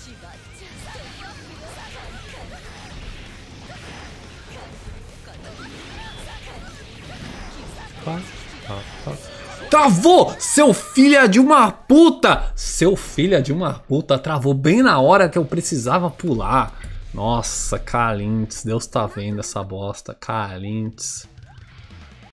Travou! Seu filho de uma puta! Seu filho de uma puta travou bem na hora que eu precisava pular. Nossa, Calintes, Deus tá vendo essa bosta. Calintes.